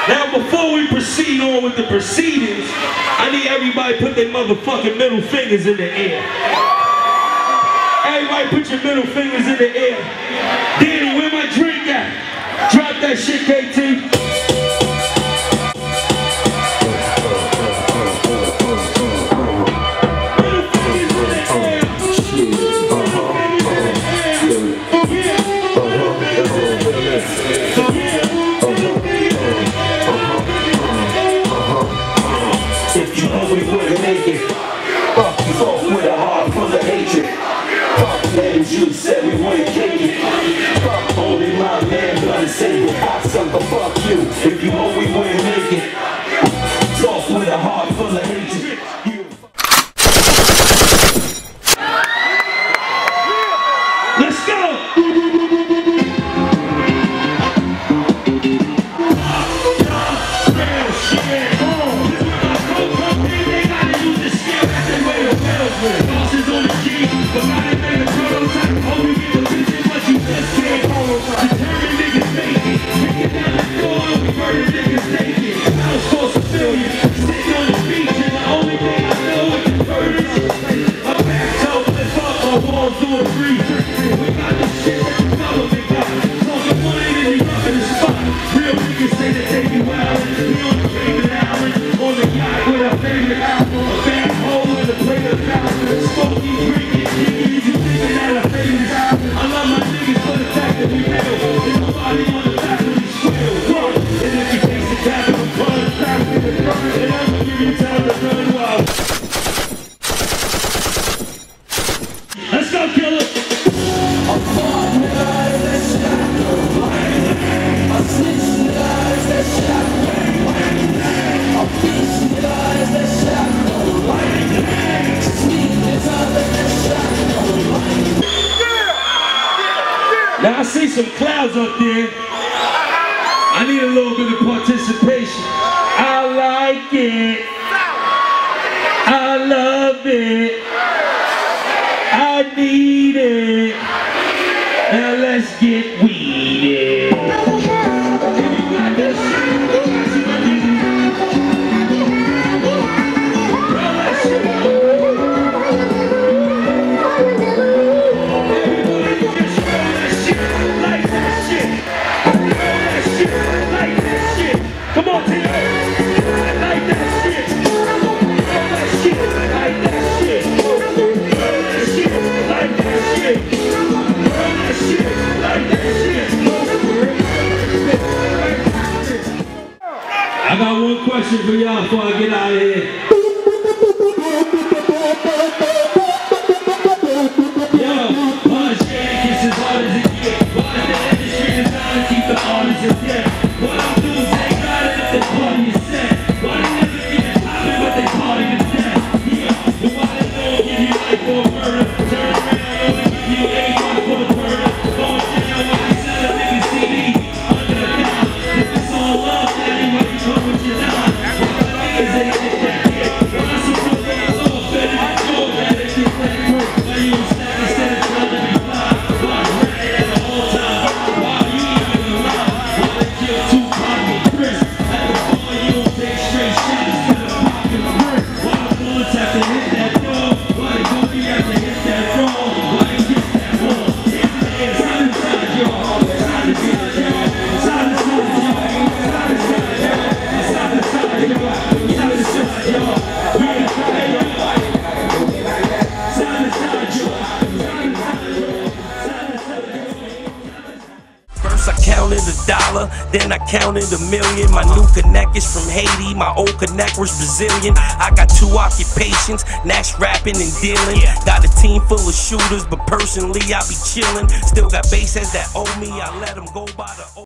Now before we proceed on with the proceedings, I need everybody put their motherfucking middle fingers in the air. Everybody put your middle fingers in the air. Danny, where my drink at? Drop that shit, KT. If you know we wouldn't make it, fuck you folk with a heart full of hatred. Fuck names you said we wouldn't kick it. Fuck only my man gonna save it. I sucker, fuck you. If you know we wouldn't make it, talk with a heart full of hatred. Let's go! Let's go, killer! Now I see some clouds up there. I need a little bit of participation. I like it. I love it. I need it. Now let's get weeded. Come on, team. Like that shit. Like that shit. Like that shit. Like that shit. Like that shit. I got one question for y'all before I get out of here. Yo, punch gets as hard as it gets. Why is the industry designed to keep the artists in debt? What I'm doing is they got it if they party is set. Why they never get poppin' but they party to death? Yeah, but why they don't give you life for a murder? Turn around, only give you 85 for the murder. Going down when they sell a nigga CD under the count. If it's all love, anyway, you come with your dime. What the niggas ain't get that hit. When I see some guys all better than gold, that they get that work. Why you stack instead of trying to be fly? Why rat at the whole time? Why you even alive? Why they kill Tupac and Chris? At the bar, you don't take straight shots instead of popping a brick. Why the bullets have to hit that door? Why the goofy have to hit that wrong? Why they get that wrong? It's time inside y'all. Time inside y'all. Time inside y'all. Time inside y'all. Time inside y'all. Time inside y'all. Yeah, time y'all. Time inside y'all. First I counted $1, then I counted $1 million. My new connect is from Haiti, my old connect was Brazilian. I got 2 occupations, Nash rapping and dealing. Got a team full of shooters, but personally I be chillin'. Still got bass heads that owe me, I let them go by the